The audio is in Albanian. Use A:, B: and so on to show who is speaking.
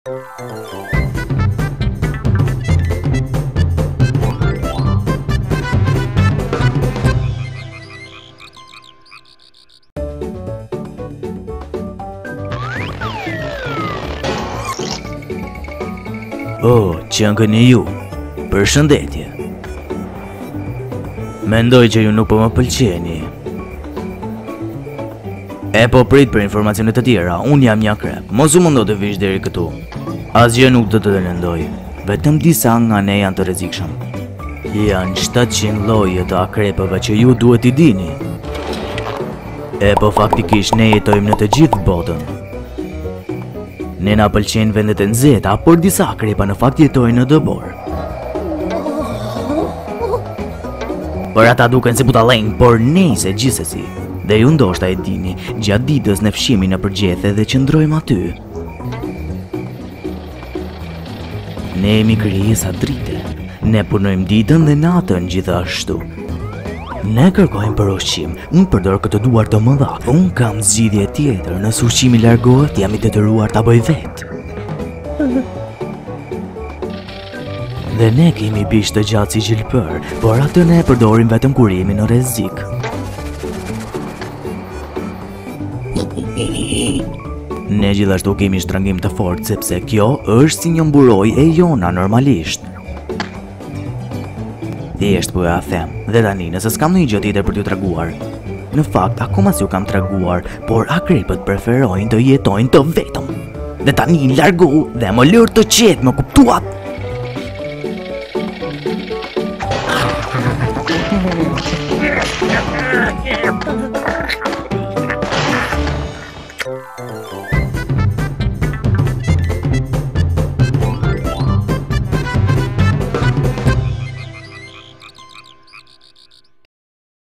A: Oh, që janë këni ju, përshëndetje. Mendoj që ju nuk po më pëlqeni. E po prit për informacionet të tjera, unë jam një akrep, mos u mundo të vish deri këtu. Asgjë nuk do të lëndoj, vetëm disa nga ne janë të rrezikshëm. Janë 700 lloje të akrepëve që ju duhet i dini. E po faktikisht ne jetojmë në të gjithë botën. Ne na pëlqejnë vendet e nxehta, por disa akrepa në fakt jetojnë në dëbor. Por ata duken si butallënj, por nejse gjithsesi. Dhe ju ndoshta e dini, gjatë ditës ne fshihemi në përgjethe dhe qëndrojmë aty. Ne jemi krijesa drite. Ne punojmë ditën dhe natën gjithashtu. Ne kërkojmë për ushqim, unë përdor këtë duar të mëdha. Unë kam zgjidhje tjetër, nëse ushqimi largohet, jam i detyruar ta bëj vetë. Dhe ne kemi bish të gjatë si gjilpër, por atë ne përdorim vetëm kur jemi në rrezik. Ne gjithashtu kemi shtrëngim të fortë sepse kjo është si një mburoj e jona normalisht. Thjesht po ja them, dhe tani nëse s'kam ndonjë gjë tjetër për t'ju treguar. Në fakt, akoma s'ju kam treguar, por akrepët preferojnë të jetojnë të vetëm. Dhe tani largu dhe më lër të qetë, më kuptuat?